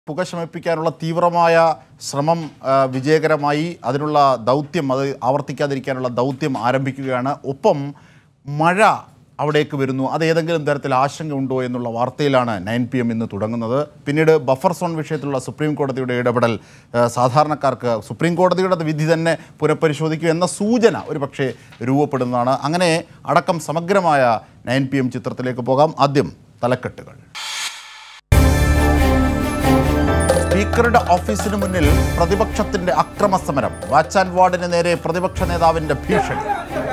പുക ശമിപ്പിക്കാനുള്ള തീവ്രമായ ശ്രമം വിജയകരമായി അതിനുള്ള ദൗത്യം അത് ആവർത്തിക്കാതിരിക്കാനുള്ള ദൗത്യം ആരംഭിക്കുകയാണ്. ഒപ്പം മഴ അവിടേക്ക് വരുന്നു. അത് ഏതെങ്കിലും തരത്തിൽ ആശങ്കയുണ്ടോ എന്നുള്ള വാർത്തയിലാണ് 9 PM ഇന്ന് തുടങ്ങുന്നത്. പിന്നീട് ബഫർ സോൺ വിഷയത്തിലുള്ള സുപ്രീം കോടതിയുടെ ഇടപെടൽ സാധാരണക്കാർക്ക് സുപ്രീം കോടതിയുടെ വിധി തന്നെ പുനഃപരിശോധിക്കുക എന്ന സൂചന ഒരു പക്ഷേ രൂപപ്പെടുന്നതാണ്. അങ്ങനെ അടക്കം സമഗ്രമായ 9 PM ചിത്രത്തിലേക്ക് പോകാം. ആദ്യം തലക്കെട്ടുകൾ. സ്പീക്കറുടെ ഓഫീസിന് മുന്നിൽ പ്രതിപക്ഷത്തിന്റെ അക്രമ സമരം. വാച്ച് ആൻഡ് വാർഡിന് നേരെ പ്രതിപക്ഷ നേതാവിന്റെ ഭീഷണി.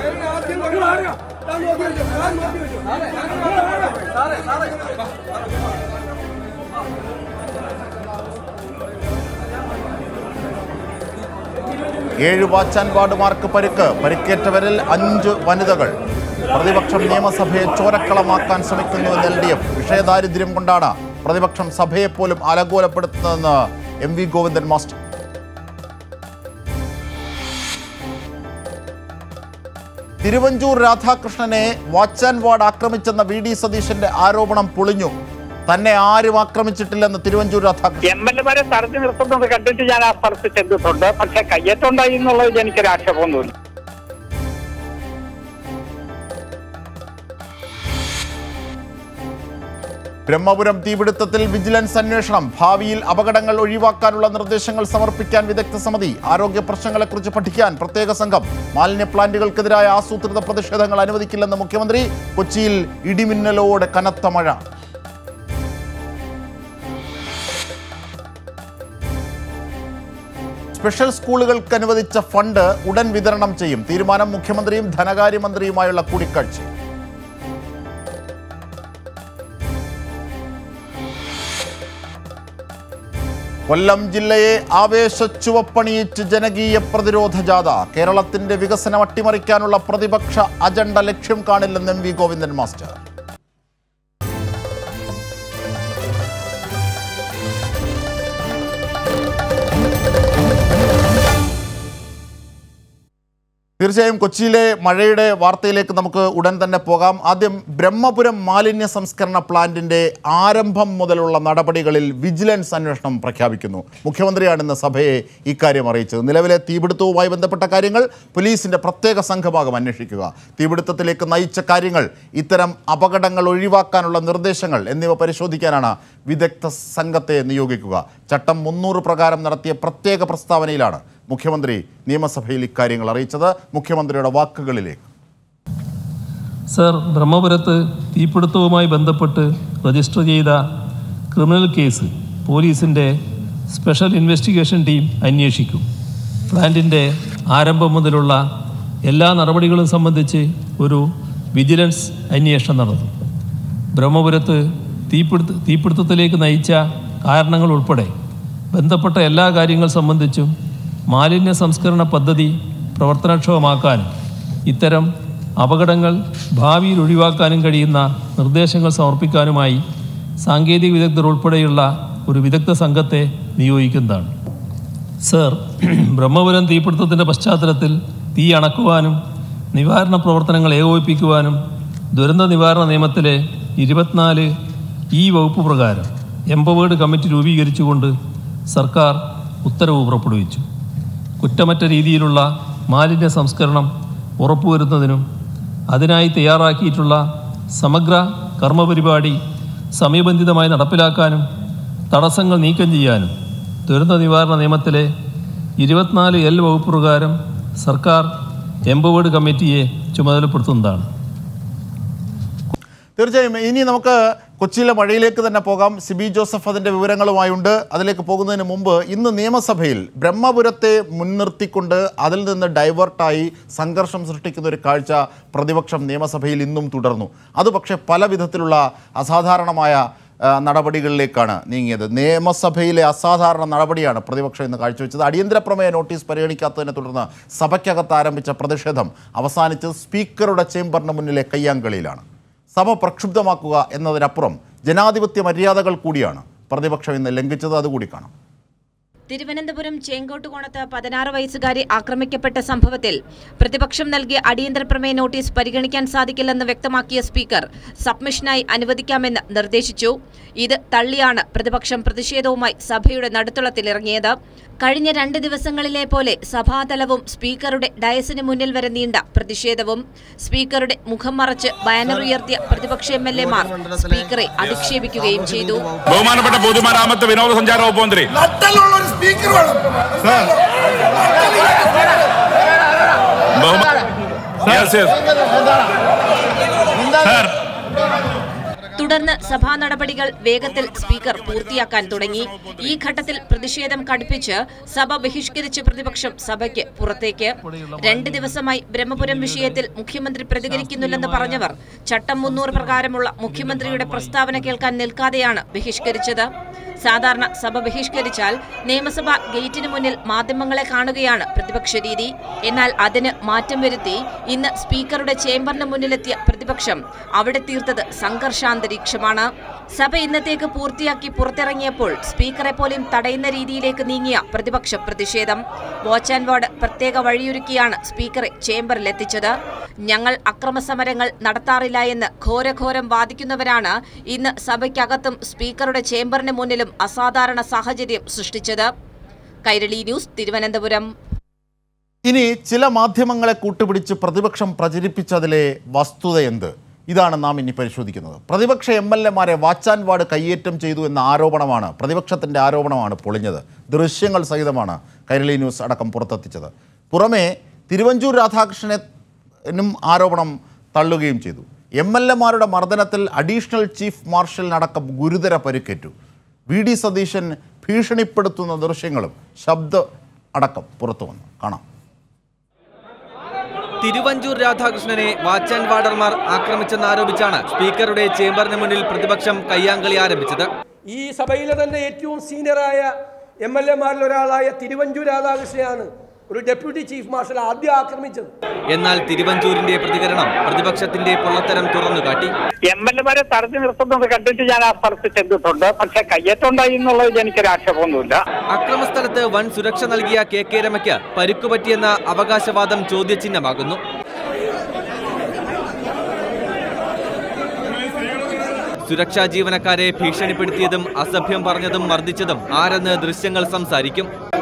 ഏഴ് വാച്ച് ആൻഡ് വാർഡുമാർക്ക് പരിക്കേറ്റവരിൽ 5 വനിതകൾ. പ്രതിപക്ഷം നിയമസഭയെ ചോരക്കളമാക്കാൻ ശ്രമിക്കുന്നുവെന്ന് LDF. വിഷയദാരിദ്ര്യം കൊണ്ടാണ് പ്രതിപക്ഷം സഭയെപ്പോലും അലങ്കോലപ്പെടുത്തുന്നതെന്ന് MV ഗോവിന്ദൻ മാസ്റ്റർ. തിരുവഞ്ചൂർ രാധാകൃഷ്ണനെ വാച്ച് ആൻഡ് വാർഡ് ആക്രമിച്ചെന്ന VD സതീശന്റെ ആരോപണം പൊളിഞ്ഞു. തന്നെ ആരും ആക്രമിച്ചിട്ടില്ലെന്ന് തിരുവഞ്ചൂർ രാധാകൃഷ്ണൻ. MLA-മാരെ സ്ഥലത്ത് നിർത്തുന്നത് കണ്ടിട്ട് ഞാൻ ആ സ്ഥലത്ത് ചെന്നിട്ടുണ്ട്. പക്ഷെ കയ്യേറ്റുണ്ടായി എന്നുള്ളത് എനിക്കൊരു ആക്ഷേപമൊന്നുമില്ല. ബ്രഹ്മപുരം തീപിടുത്തത്തിൽ വിജിലൻസ് അന്വേഷണം. ഭാവിയിൽ അപകടങ്ങൾ ഒഴിവാക്കാനുള്ള നിർദ്ദേശങ്ങൾ സമർപ്പിക്കാൻ വിദഗ്ധ സമിതി. ആരോഗ്യ പ്രശ്നങ്ങളെക്കുറിച്ച് പഠിക്കാൻ പ്രത്യേക സംഘം. മാലിന്യ പ്ലാന്റുകൾക്കെതിരായ ആസൂത്രിത പ്രതിഷേധങ്ങൾ അനുവദിക്കില്ലെന്ന് മുഖ്യമന്ത്രി. കൊച്ചിയിൽ ഇടിമിന്നലോടെ കനത്ത മഴ. സ്പെഷ്യൽ സ്കൂളുകൾക്ക് അനുവദിച്ച ഫണ്ട് ഉടൻ വിതരണം ചെയ്യും. തീരുമാനം മുഖ്യമന്ത്രിയും ധനകാര്യമന്ത്രിയുമായുള്ള കൂടിക്കാഴ്ച. കൊല്ലം ജില്ലയെ ആവേശച്ചുവപ്പണിയിച്ച് ജനകീയ പ്രതിരോധ ജാഥ. കേരളത്തിന്റെ വികസനം അട്ടിമറിക്കാനുള്ള പ്രതിപക്ഷ അജണ്ട ലക്ഷ്യം കാണില്ലെന്ന് MV ഗോവിന്ദൻ മാസ്റ്റർ. തീർച്ചയായും കൊച്ചിയിലെ മഴയുടെ വാർത്തയിലേക്ക് നമുക്ക് ഉടൻ തന്നെ പോകാം. ആദ്യം ബ്രഹ്മപുരം മാലിന്യ സംസ്കരണ പ്ലാന്റിന്റെ ആരംഭം മുതലുള്ള നടപടികളിൽ വിജിലൻസ് അന്വേഷണം പ്രഖ്യാപിക്കുന്നു. മുഖ്യമന്ത്രിയാണ് ഇന്ന് സഭയെ ഇക്കാര്യം അറിയിച്ചത്. നിലവിലെ തീപിടുത്തവുമായി ബന്ധപ്പെട്ട കാര്യങ്ങൾ പോലീസിന്റെ പ്രത്യേക സംഘമാകും അന്വേഷിക്കുക. തീപിടുത്തത്തിലേക്ക് നയിച്ച കാര്യങ്ങൾ, ഇത്തരം അപകടങ്ങൾ ഒഴിവാക്കാനുള്ള നിർദ്ദേശങ്ങൾ എന്നിവ പരിശോധിക്കാനാണ് വിദഗ്ധ സംഘത്തെ നിയോഗിക്കുക. ചട്ടം 300 പ്രകാരം നടത്തിയ പ്രത്യേക പ്രസ്താവനയിലാണ് മുഖ്യമന്ത്രി നിയമസഭയിൽ ഇക്കാര്യങ്ങൾ അറിയിച്ചത്. മുഖ്യമന്ത്രിയുടെ വാക്കുകളിലേക്ക്. സർ, ബ്രഹ്മപുരത്ത് തീപിടുത്തവുമായി ബന്ധപ്പെട്ട് രജിസ്റ്റർ ചെയ്ത ക്രിമിനൽ കേസ് പോലീസിൻ്റെ സ്പെഷ്യൽ ഇൻവെസ്റ്റിഗേഷൻ ടീം അന്വേഷിക്കും. പ്ലാന്റിൻ്റെ ആരംഭം മുതലുള്ള എല്ലാ നടപടികളും സംബന്ധിച്ച് ഒരു വിജിലൻസ് അന്വേഷണം നടത്തും. ബ്രഹ്മപുരത്ത് തീപിടുത്തത്തിലേക്ക് നയിച്ച കാരണങ്ങൾ ഉൾപ്പെടെ ബന്ധപ്പെട്ട എല്ലാ കാര്യങ്ങൾ സംബന്ധിച്ചും മാലിന്യ സംസ്കരണ പദ്ധതി പ്രവർത്തനക്ഷമമാക്കാനും ഇത്തരം അപകടങ്ങൾ ഭാവിയിൽ ഒഴിവാക്കാനും കഴിയുന്ന നിർദ്ദേശങ്ങൾ സമർപ്പിക്കാനുമായി സാങ്കേതിക വിദഗ്ധർ ഉൾപ്പെടെയുള്ള ഒരു വിദഗ്ധ സംഘത്തെ നിയോഗിക്കുന്നതാണ്. സർ, ബ്രഹ്മപുരം തീപിടുത്തത്തിൻ്റെ പശ്ചാത്തലത്തിൽ തീ അണക്കുവാനും നിവാരണ പ്രവർത്തനങ്ങൾ ഏകോപിപ്പിക്കുവാനും ദുരന്ത നിവാരണ നിയമത്തിലെ 24E വകുപ്പ് പ്രകാരം എംപവേർഡ് കമ്മിറ്റി രൂപീകരിച്ചുകൊണ്ട് സർക്കാർ ഉത്തരവ് പുറപ്പെടുവിച്ചു. കുറ്റമറ്റ രീതിയിലുള്ള മാലിന്യ സംസ്കരണം ഉറപ്പുവരുത്തുന്നതിനും അതിനായി തയ്യാറാക്കിയിട്ടുള്ള സമഗ്ര കർമ്മപരിപാടി സമയബന്ധിതമായി നടപ്പിലാക്കാനും തടസ്സങ്ങൾ നീക്കം ചെയ്യാനും ദുരന്ത നിവാരണ നിയമത്തിലെ 24L വകുപ്പ് പ്രകാരം സർക്കാർ എംപവേർഡ് കമ്മിറ്റിയെ ചുമതലപ്പെടുത്തുന്നതാണ്. തീർച്ചയായും ഇനി നമുക്ക് കൊച്ചിയിലെ മഴയിലേക്ക് തന്നെ പോകാം. സിബി ജോസഫ് അതിൻ്റെ വിവരങ്ങളുമായുണ്ട്. അതിലേക്ക് പോകുന്നതിന് മുമ്പ് ഇന്ന് നിയമസഭയിൽ ബ്രഹ്മപുരത്തെ മുൻനിർത്തിക്കൊണ്ട് അതിൽ നിന്ന് ഡൈവേർട്ടായി സംഘർഷം സൃഷ്ടിക്കുന്ന ഒരു കാഴ്ച പ്രതിപക്ഷം നിയമസഭയിൽ ഇന്നും തുടർന്നു. അത് പക്ഷേ പല വിധത്തിലുള്ള അസാധാരണമായ നടപടികളിലേക്കാണ് നീങ്ങിയത്. നിയമസഭയിലെ അസാധാരണ നടപടിയാണ് പ്രതിപക്ഷം ഇന്ന് കാഴ്ചവെച്ചത്. അടിയന്തര പ്രമേയ നോട്ടീസ് പരിഗണിക്കാത്തതിനെ തുടർന്ന് സഭയ്ക്കകത്ത് ആരംഭിച്ച പ്രതിഷേധം അവസാനിച്ചത് സ്പീക്കറുടെ ചേംബറിന് മുന്നിലെ കയ്യാങ്കളിയിലാണ്. സഭ പ്രക്ഷുബ്ധമാക്കുക എന്നതിനപ്പുറം ജനാധിപത്യ മര്യാദകൾ കൂടിയാണ് പ്രതിപക്ഷം ഇന്ന് ലംഘിച്ചത്. അതുകൂടി കാണാം. തിരുവനന്തപുരം ചേങ്കോട്ടുകോണത്ത് 16 വയസ്സുകാരി ആക്രമിക്കപ്പെട്ട സംഭവത്തിൽ പ്രതിപക്ഷം നൽകിയ അടിയന്തര പ്രമേയ നോട്ടീസ് പരിഗണിക്കാൻ സാധിക്കില്ലെന്ന് വ്യക്തമാക്കിയ സ്പീക്കർ സബ്മിഷനായി അനുവദിക്കാമെന്ന് നിർദ്ദേശിച്ചു. ഇത് തള്ളിയാണ് പ്രതിപക്ഷം പ്രതിഷേധവുമായി സഭയുടെ നടുത്തളത്തിലിറങ്ങിയത്. കഴിഞ്ഞ 2 ദിവസങ്ങളിലെ പോലെ സഭാതലവും സ്പീക്കറുടെ ഡയസിന് മുന്നിൽ വരെ നീണ്ട പ്രതിഷേധവും. സ്പീക്കറുടെ മുഖം മറച്ച് ബാനർ ഉയർത്തിയ പ്രതിപക്ഷ എംഎൽഎമാർ സ്പീക്കറെ അധിക്ഷേപിക്കുകയും ചെയ്തു. ബഹുമാനപ്പെട്ട പൊതുമരാമത്ത് വിനോദസഞ്ചാര വകുപ്പ് മന്ത്രി തുടർന്ന് സഭാ നടപടികൾ വേഗത്തിൽ സ്പീക്കർ പൂർത്തിയാക്കാൻ തുടങ്ങി. ഈ ഘട്ടത്തിൽ പ്രതിഷേധം കടുപ്പിച്ച് സഭ ബഹിഷ്കരിച്ച് പ്രതിപക്ഷം സഭയ്ക്ക് പുറത്തേക്ക്. 2 ദിവസമായി ബ്രഹ്മപുരം വിഷയത്തിൽ മുഖ്യമന്ത്രി പ്രതികരിക്കുന്നില്ലെന്ന് പറഞ്ഞവർ ചട്ടം 300 പ്രകാരമുള്ള മുഖ്യമന്ത്രിയുടെ പ്രസ്താവന കേൾക്കാൻ നിൽക്കാതെയാണ് ബഹിഷ്കരിച്ചത്. സാധാരണ സഭ ബഹിഷ്കരിച്ചാൽ നിയമസഭ ഗേറ്റിന് മുന്നിൽ മാധ്യമങ്ങളെ കാണുകയാണ് പ്രതിപക്ഷ രീതി. എന്നാൽ അതിന് മാറ്റം വരുത്തി ഇന്ന് സ്പീക്കറുടെ ചേംബറിന് മുന്നിലെത്തിയ പ്രതിപക്ഷം അവിടെ തീർത്തത് സംഘർഷാന്തരീക്ഷമാണ്. സഭ ഇന്നത്തേക്ക് പൂർത്തിയാക്കി പുറത്തിറങ്ങിയപ്പോൾ സ്പീക്കറെ പോലും തടയുന്ന രീതിയിലേക്ക് നീങ്ങിയ പ്രതിപക്ഷ പ്രതിഷേധം. വാച്ച് ആൻഡ് വാർഡ് പ്രത്യേക വഴിയൊരുക്കിയാണ് സ്പീക്കറെ ചേംബറിലെത്തിച്ചത്. ഞങ്ങൾ അക്രമസമരങ്ങൾ നടത്താറില്ല എന്ന് ഘോരഘോരം വാദിക്കുന്നവരാണ് ഇന്ന് സഭയ്ക്കകത്തും സ്പീക്കറുടെ ചേംബറിന് മുന്നിലും അസാധാരണ സാഹചര്യം സൃഷ്ടിച്ചത്. കൈരളി ന്യൂസ്, തിരുവനന്തപുരം. ഇനി ചില മാധ്യമങ്ങളെ കൂട്ടുപിടിച്ച് പ്രതിപക്ഷം പ്രചരിപ്പിച്ചതിലെ വസ്തുത എന്ത്? ഇതാണ് നാം ഇനി പരിശോധിക്കുന്നത്. പ്രതിപക്ഷ എംഎൽഎമാരെ വാച്ച് ആൻഡ് വാർഡ് കയ്യേറ്റം ചെയ്തു എന്ന ആരോപണമാണ്, പ്രതിപക്ഷത്തിൻ്റെ ആരോപണമാണ് പൊളിഞ്ഞത്. ദൃശ്യങ്ങൾ സഹിതമാണ് കൈരളി ന്യൂസ് അടക്കം പുറത്തെത്തിച്ചത്. പുറമെ തിരുവഞ്ചൂർ രാധാകൃഷ്ണനും ആരോപണം തള്ളുകയും ചെയ്തു. എംഎൽഎമാരുടെ മർദ്ദനത്തിൽ അഡീഷണൽ ചീഫ് മാർഷലിനടക്കം ഗുരുതര പരിക്കേറ്റു. വി.ഡി. സതീശൻ ഭീഷണിപ്പെടുത്തുന്ന ദൃശ്യങ്ങളും ശബ്ദ അടക്കം പുറത്തു വന്നു. കാണാം. തിരുവഞ്ചൂർ രാധാകൃഷ്ണനെ വാച്ച് ആൻഡ് വാർഡർമാർ ആക്രമിച്ചെന്നാരോപിച്ചാണ് സ്പീക്കറുടെ ചേംബറിന് മുന്നിൽ പ്രതിപക്ഷം കയ്യാങ്കളി ആരംഭിച്ചത്. ഈ സഭയിലെ തന്നെ ഏറ്റവും സീനിയറായ എംഎൽഎമാരിൽ ഒരാളായ തിരുവഞ്ചൂർ രാധാകൃഷ്ണനെയാണ് ഒരു ഡെപ്യൂട്ടി ചീഫ് മാർഷൽ ആദ്യം ആക്രമിച്ചത്. എന്നാൽ തിരുവഞ്ചൂരിന്റെ പ്രതികരണം പ്രതിപക്ഷത്തിന്റെ പൊള്ളത്തരം തുറന്നുകാട്ടി. എംഎൽഎമാരെ തടഞ്ഞു നിർത്തുന്നത് കണ്ടിട്ട് ഞാൻ ആ സ്ഥലത്ത് ചെന്നിട്ടുണ്ട്. പക്ഷെ കയ്യേറ്റുണ്ടായി എന്നുള്ളത് എനിക്കൊരു ആക്ഷേപമൊന്നുമില്ല. അക്രമസ്ഥലത്ത് വൻ സുരക്ഷ നൽകിയ കെ രമയ്ക്ക് പരിക്കുപറ്റിയെന്ന അവകാശവാദം ചോദ്യചിഹ്നമാകുന്നു. സുരക്ഷാ ജീവനക്കാരെ ഭീഷണിപ്പെടുത്തിയതും അസഭ്യം പറഞ്ഞതും മർദ്ദിച്ചതും ആരെന്ന് ദൃശ്യങ്ങൾ സംസാരിക്കും.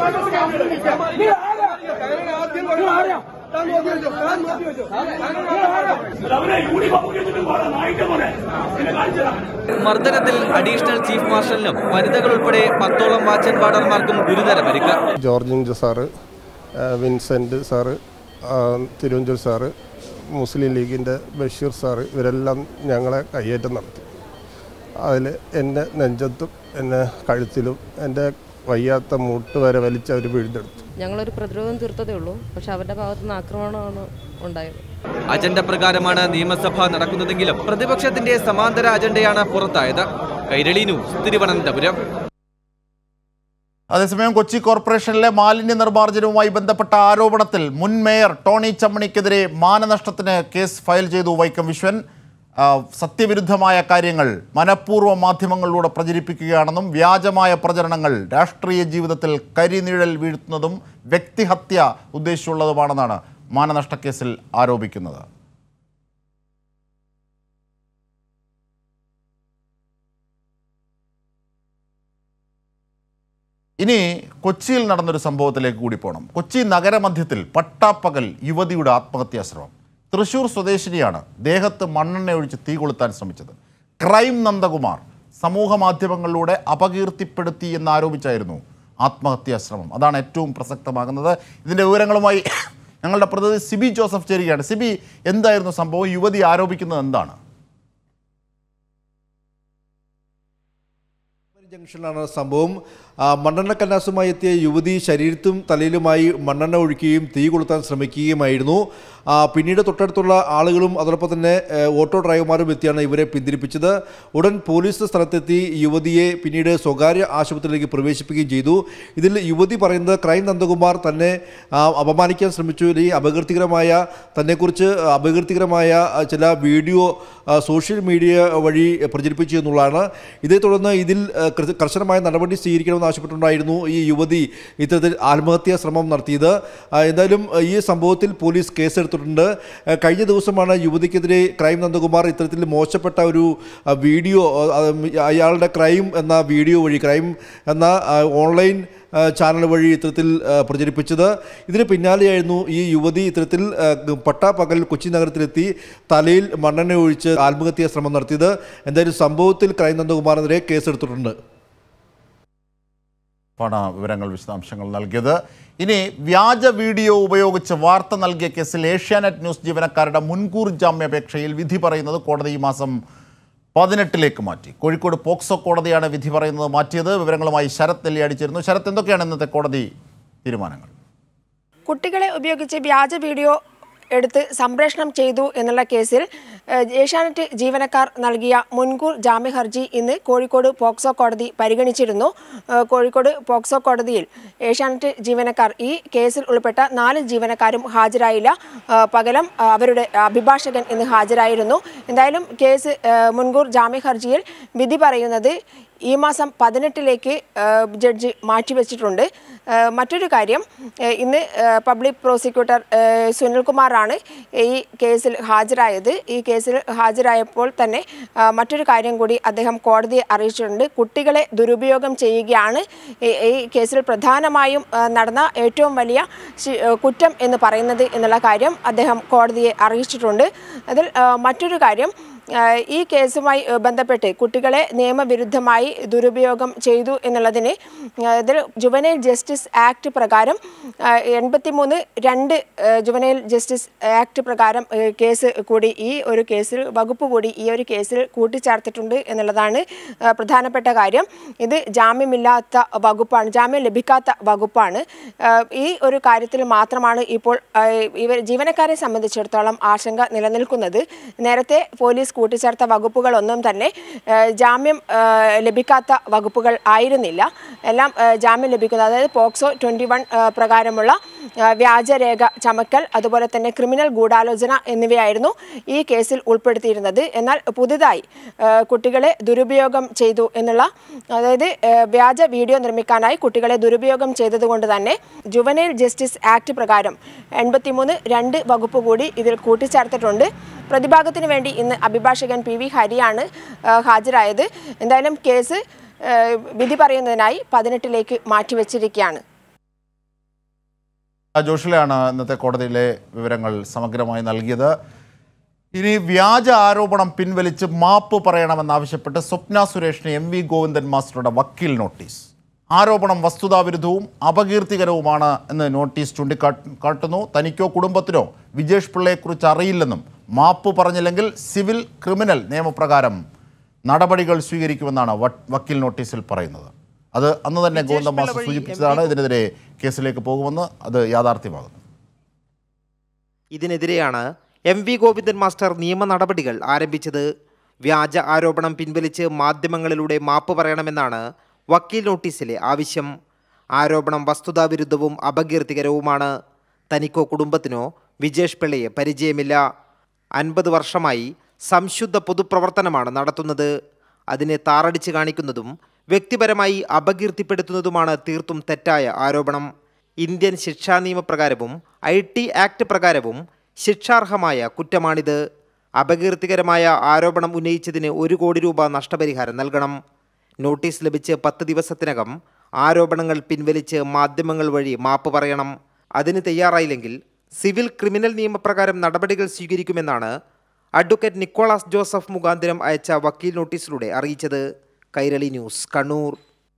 മർദ്ദനത്തിൽ അഡീഷണൽ ചീഫ് മാർഷലിനും വനിതകൾ ഉൾപ്പെടെ 10ഓളം വാച്ച് ആൻഡ് വാർഡർമാർക്കും ഗുരുതര പരിക്ക്. ജോർജിഞ്ച് sir, Vincent sir, Thiruvanchoor sir, Muslim ലീഗിൻ്റെ ബഷീർ സാറ്, ഇവരെല്ലാം ഞങ്ങളെ കയ്യേറ്റം നടത്തി. അതിൽ എൻ്റെ നെഞ്ചത്തും എൻ്റെ കഴുത്തിലും എൻ്റെ വയ്യാത്ത മൂട്ട് വരെ വലിച്ച് അവർ വീണ്ടെടുത്തു. ഞങ്ങളൊരു പ്രതിരോധം തീർത്തതേ ഉള്ളൂ, പക്ഷെ അവരുടെ ഭാഗത്തുനിന്ന് ആക്രമണമാണ് ഉണ്ടായത്. അജണ്ട പ്രകാരമാണ് നിയമസഭ നടക്കുന്നതെങ്കിലും പ്രതിപക്ഷത്തിന്റെ സമാന്തര അജണ്ടയാണ് പുറത്തായത്. കൈരളി ന്യൂസ്, തിരുവനന്തപുരം. അതേസമയം കൊച്ചി കോർപ്പറേഷനിലെ മാലിന്യ നിർമ്മാർജ്ജനവുമായി ബന്ധപ്പെട്ട ആരോപണത്തിൽ മുൻ മേയർ ടോണി ചമ്മണിക്കെതിരെ മാനനഷ്ടത്തിന് കേസ് ഫയൽ ചെയ്തു വൈക്കം വിശ്വൻ. സത്യവിരുദ്ധമായ കാര്യങ്ങൾ മനഃപൂർവ്വം മാധ്യമങ്ങളിലൂടെ പ്രചരിപ്പിക്കുകയാണെന്നും വ്യാജമായ പ്രചരണങ്ങൾ രാഷ്ട്രീയ ജീവിതത്തിൽ കരിനിഴൽ വീഴ്ത്തുന്നതും വ്യക്തിഹത്യ ഉദ്ദേശിച്ചുള്ളതുമാണെന്നാണ് മാനനഷ്ടക്കേസിൽ ആരോപിക്കുന്നത്. ഇനി കൊച്ചിയിൽ നടന്നൊരു സംഭവത്തിലേക്ക് കൂടി പോകണം. കൊച്ചി നഗരമധ്യത്തിൽ പട്ടാപ്പകൽ യുവതിയുടെ ആത്മഹത്യാശ്രമം. തൃശൂർ സ്വദേശിനിയാണ് ദേഹത്ത് മണ്ണെണ്ണ ഒഴിച്ച് തീ കൊളുത്താൻ ശ്രമിച്ചത്. ക്രൈം നന്ദകുമാർ സമൂഹ മാധ്യമങ്ങളിലൂടെ അപകീർത്തിപ്പെടുത്തി എന്നാരോപിച്ചായിരുന്നു ആത്മഹത്യാശ്രമം. അതാണ് ഏറ്റവും പ്രസക്തമാകുന്നത്. ഇതിൻ്റെ വിവരങ്ങളുമായി ഞങ്ങളുടെ പ്രതിനിധി സിബി ജോസഫ് ചേരുകയാണ്. സിബി, എന്തായിരുന്നു സംഭവം? യുവതി ആരോപിക്കുന്നത് എന്താണ്? ജംഗ്ഷനിലാണ് സംഭവം. മണ്ണെണ്ണ കന്നാസുമായി എത്തിയ യുവതി ശരീരത്തും തലയിലുമായി മണ്ണെണ്ണ ഒഴിക്കുകയും തീ കൊളുത്താൻ ശ്രമിക്കുകയുമായിരുന്നു. പിന്നീട് തൊട്ടടുത്തുള്ള ആളുകളും അതോടൊപ്പം തന്നെ ഓട്ടോ ഡ്രൈവർമാരും എത്തിയാണ് ഇവരെ പിന്തിരിപ്പിച്ചത്. ഉടൻ പോലീസ് സ്ഥലത്തെത്തി യുവതിയെ പിന്നീട് സ്വകാര്യ ആശുപത്രിയിലേക്ക് പ്രവേശിപ്പിക്കുകയും ചെയ്തു. ഇതിൽ യുവതി പറയുന്നത് ക്രൈം നന്ദകുമാർ തന്നെ അപമാനിക്കാൻ ശ്രമിച്ചു, തന്നെക്കുറിച്ച് അപകീർത്തികരമായ ചില വീഡിയോ സോഷ്യൽ മീഡിയ വഴി പ്രചരിപ്പിച്ചു എന്നുള്ളതാണ്. ഇതേ തുടർന്ന് ഇതിൽ കർശനമായ നടപടി സ്വീകരിക്കണമെന്ന് ആവശ്യപ്പെട്ടുകൊണ്ടായിരുന്നു ഈ യുവതി ഇത്തരത്തിൽ ആത്മഹത്യാ ശ്രമം നടത്തിയത്. എന്തായാലും ഈ സംഭവത്തിൽ പോലീസ് കേസെടുത്തിട്ടുണ്ട്. കഴിഞ്ഞ ദിവസമാണ് യുവതിക്കെതിരെ ക്രൈം നന്ദകുമാർ ഇത്തരത്തിൽ മോശപ്പെട്ട ഒരു വീഡിയോ, അയാളുടെ ക്രൈം എന്ന വീഡിയോ വഴി, ക്രൈം എന്ന ഓൺലൈൻ ചാനൽ വഴി ഇത്തരത്തിൽ പ്രചരിപ്പിച്ചത്. ഇതിന് പിന്നാലെയായിരുന്നു ഈ യുവതി ഇത്തരത്തിൽ പട്ടാപ്പകൽ കൊച്ചി നഗരത്തിലെത്തി തലയിൽ മണ്ണെണ്ണ ഒഴിച്ച് ആത്മഹത്യാ ശ്രമം നടത്തിയത്. എന്തായാലും സംഭവത്തിൽ ക്രൈം നന്ദകുമാറിനെതിരെ കേസെടുത്തിട്ടുണ്ട്. വിവരങ്ങൾ, വിശദാംശങ്ങൾ നൽകിയത്. ഇനി വ്യാജ വീഡിയോ ഉപയോഗിച്ച് വാർത്ത നൽകിയ കേസിൽ ഏഷ്യാനെറ്റ് ന്യൂസ് ജീവനക്കാരുടെ മുൻകൂർ ജാമ്യാപേക്ഷയിൽ വിധി പറയുന്നത് കോടതി ഈ മാസം 18 മാറ്റി. കോഴിക്കോട് പോക്സോ കോടതിയാണ് വിധി പറയുന്നത് മാറ്റിയത്. വിവരങ്ങളുമായി ശരത് നെല്ലിയാടിച്ചിരുന്നു. ശരത്, എന്തൊക്കെയാണ് ഇന്നത്തെ കോടതി തീരുമാനങ്ങൾ? കുട്ടികളെ ഉപയോഗിച്ച് വ്യാജ വീഡിയോ എടുത്ത് സംപ്രേഷണം ചെയ്തു എന്നുള്ള കേസിൽ ഏഷ്യാനെറ്റ് ജീവനക്കാർ നൽകിയ മുൻകൂർ ജാമ്യ ഹർജി ഇന്ന് കോഴിക്കോട് പോക്സോ കോടതി പരിഗണിച്ചിരുന്നു. കോഴിക്കോട് പോക്സോ കോടതിയിൽ ഏഷ്യാനെറ്റ് ജീവനക്കാർ, ഈ കേസിൽ ഉൾപ്പെട്ട 4 ജീവനക്കാരും ഹാജരായില്ല. പകരം അവരുടെ അഭിഭാഷകൻ ഇന്ന് ഹാജരായിരുന്നു. എന്തായാലും കേസ് മുൻകൂർ ജാമ്യ ഹർജിയിൽ വിധി പറയുന്നത് ഈ മാസം 18 ജഡ്ജി മാറ്റിവെച്ചിട്ടുണ്ട്. മറ്റൊരു കാര്യം, ഇന്ന് പബ്ലിക് പ്രോസിക്യൂട്ടർ സുനിൽകുമാറാണ് ഈ കേസിൽ ഹാജരായത്. ഈ കേസിൽ ഹാജരായപ്പോൾ തന്നെ മറ്റൊരു കാര്യം കൂടി അദ്ദേഹം കോടതിയെ അറിയിച്ചിട്ടുണ്ട്. കുട്ടികളെ ദുരുപയോഗം ചെയ്യുകയാണ് ഈ കേസിൽ പ്രധാനമായും നടന്ന ഏറ്റവും വലിയ കുറ്റം എന്ന് പറയുന്നത് എന്നുള്ള കാര്യം അദ്ദേഹം കോടതിയെ അറിയിച്ചിട്ടുണ്ട്. അതിൽ മറ്റൊരു കാര്യം, ഈ കേസുമായി ബന്ധപ്പെട്ട് കുട്ടികളെ നിയമവിരുദ്ധമായി ദുരുപയോഗം ചെയ്തു എന്നുള്ളതിന് ഇതിൽ ജുവനൈൽ ജസ്റ്റിസ് ആക്ട് പ്രകാരം 83(2) ജുവനൈൽ ജസ്റ്റിസ് ആക്ട് പ്രകാരം കേസ് കൂടി, ഈ ഒരു കേസിൽ വകുപ്പ് കൂടി ഈ ഒരു കേസിൽ കൂട്ടിച്ചേർത്തിട്ടുണ്ട് എന്നുള്ളതാണ് പ്രധാനപ്പെട്ട കാര്യം. ഇത് ജാമ്യമില്ലാത്ത വകുപ്പാണ്, ജാമ്യം ലഭിക്കാത്ത വകുപ്പാണ്. ഈ ഒരു കാര്യത്തിൽ മാത്രമാണ് ഇപ്പോൾ ജീവനക്കാരെ സംബന്ധിച്ചിടത്തോളം ആശങ്ക നിലനിൽക്കുന്നത്. നേരത്തെ പോലീസ് കൂട്ടിച്ചേർത്ത വകുപ്പുകളൊന്നും തന്നെ ജാമ്യം ലഭിക്കാത്ത വകുപ്പുകൾ ആയിരുന്നില്ല. എല്ലാം ജാമ്യം ലഭിക്കുന്നത്, അതായത് പോക്സോ 21 പ്രകാരമുള്ള വ്യാജരേഖ ചമക്കൽ, അതുപോലെ തന്നെ ക്രിമിനൽ ഗൂഢാലോചന എന്നിവയായിരുന്നു ഈ കേസിൽ ഉൾപ്പെടുത്തിയിരുന്നത്. എന്നാൽ പുതുതായി കുട്ടികളെ ദുരുപയോഗം ചെയ്തു എന്നുള്ള, അതായത് വ്യാജ വീഡിയോ നിർമ്മിക്കാനായി കുട്ടികളെ ദുരുപയോഗം ചെയ്തതുകൊണ്ട് തന്നെ ജുവനൈൽ ജസ്റ്റിസ് ആക്ട് പ്രകാരം 83(2) വകുപ്പ് കൂടി ഇതിൽ കൂട്ടിച്ചേർത്തിട്ടുണ്ട്. പ്രതിഭാഗത്തിന് വേണ്ടി ഇന്ന് അഭിഭാഷകൻ PV ഹരിയാണ് ഹാജരായത്. എന്തായാലും കേസ് വിധി പറയുന്നതിനായി 18 മാറ്റിവെച്ചിരിക്കുകയാണ്. ജോഷിലാണ് ഇന്നത്തെ കോടതിയിലെ വിവരങ്ങൾ സമഗ്രമായി നൽകിയത്. ഇനി വ്യാജ ആരോപണം പിൻവലിച്ച് മാപ്പ് പറയണമെന്നാവശ്യപ്പെട്ട് സ്വപ്ന സുരേഷിന് MV ഗോവിന്ദൻ മാസ്റ്ററുടെ വക്കീൽ നോട്ടീസ്. ആരോപണം വസ്തുതാവിരുദ്ധവും അപകീർത്തികരവുമാണ് എന്ന് നോട്ടീസ് ചൂണ്ടിക്കാട്ടുന്നു. തനിക്കോ കുടുംബത്തിനോ വിജേഷ് പിള്ളയെക്കുറിച്ച് അറിയില്ലെന്നും മാപ്പ് പറഞ്ഞില്ലെങ്കിൽ സിവിൽ ക്രിമിനൽ നിയമപ്രകാരം നടപടികൾ സ്വീകരിക്കുമെന്നാണ് വക്കീൽ നോട്ടീസിൽ പറയുന്നത്. അത് അന്ന് തന്നെ ഗോവിന്ദൻ മാസ്റ്റർ സൂചിപ്പിച്ചതാണ്. ഇതിനെതിരെ കേസിലേക്ക് പോകുമെന്ന് അത് യാഥാർത്ഥ്യമാകുന്നു. ഇതിനെതിരെയാണ് MV ഗോവിന്ദൻ മാസ്റ്റർ നിയമ നടപടികൾ ആരംഭിച്ചത്. വ്യാജ ആരോപണം പിൻവലിച്ച് മാധ്യമങ്ങളിലൂടെ മാപ്പ് പറയണമെന്നാണ് വക്കീൽ നോട്ടീസിലെ ആവശ്യം. ആരോപണം വസ്തുതാവിരുദ്ധവും അപകീർത്തികരവുമാണ്. തനിക്കോ കുടുംബത്തിനോ വിജേഷ് പിള്ളയെ പരിചയമില്ല. 50 വർഷമായി സംശുദ്ധ പൊതുപ്രവർത്തനമാണ് നടത്തുന്നത്. അതിനെ താറടിച്ച് കാണിക്കുന്നതും വ്യക്തിപരമായി അപകീർത്തിപ്പെടുത്തുന്നതുമാണ് തീർത്തും തെറ്റായ ആരോപണം. ഇന്ത്യൻ ശിക്ഷാ നിയമപ്രകാരവും IT ആക്ട് പ്രകാരവും ശിക്ഷാർഹമായ കുറ്റമാണിത്. അപകീർത്തികരമായ ആരോപണം ഉന്നയിച്ചതിന് 1 കോടി രൂപ നഷ്ടപരിഹാരം നൽകണം. നോട്ടീസ് ലഭിച്ച് 10 ദിവസത്തിനകം ആരോപണങ്ങൾ പിൻവലിച്ച് മാധ്യമങ്ങൾ വഴി മാപ്പ് പറയണം. അതിന് തയ്യാറായില്ലെങ്കിൽ സിവിൽ ക്രിമിനൽ നിയമപ്രകാരം നടപടികൾ സ്വീകരിക്കുമെന്നാണ് അഡ്വക്കേറ്റ് നിക്കോളാസ് ജോസഫ് മുഖാന്തരം അയച്ച വക്കീൽ നോട്ടീസിലൂടെ അറിയിച്ചത്. Kairali news, Kannur.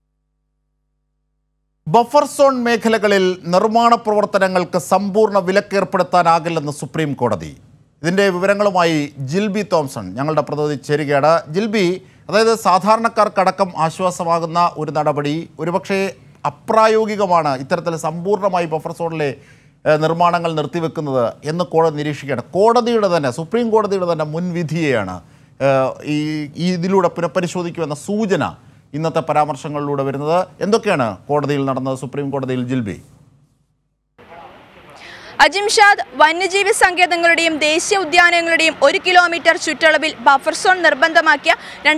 Buffer zone മേഖലകളിൽ നിർമ്മാണ പ്രവർത്തനങ്ങൾക്ക് സമ്പൂർണ്ണ വിലക്കേർപ്പെടുത്താനാകില്ലെന്ന് സുപ്രീം കോടതി. ഇതിൻ്റെ വിവരങ്ങളുമായി ജിൽബി തോംസൺ ഞങ്ങളുടെ പ്രതിനിധി ചേരുകയാണ്. ജിൽബി, അതായത് സാധാരണക്കാർക്കടക്കം ആശ്വാസമാകുന്ന ഒരു നടപടി ഒരുപക്ഷെ അപ്രായോഗികമാണ് ഇത്തരത്തിൽ സമ്പൂർണ്ണമായി ബഫർ സോണിലെ നിർമ്മാണങ്ങൾ നിർത്തിവെക്കുന്നത് എന്ന് കോടതി നിരീക്ഷിക്കുകയാണ്. കോടതിയുടെ തന്നെ, സുപ്രീം കോടതിയുടെ തന്നെ മുൻവിധിയെയാണ് ഇതിലൂടെ പുനഃപരിശോധിക്കുമെന്ന സൂചന ഇന്നത്തെ പരാമർശങ്ങളിലൂടെ വരുന്നത്. എന്തൊക്കെയാണ് കോടതിയിൽ നടന്നത്, സുപ്രീം കോടതിയിൽ ജിൽബി? അജിംഷാദ് വന്യജീവി സങ്കേതങ്ങളുടെയും ദേശീയ ഉദ്യാനങ്ങളുടെയും 1 കിലോമീറ്റർ ചുറ്റളവിൽ ബഫർ സോൺ നിർബന്ധമാക്കിയ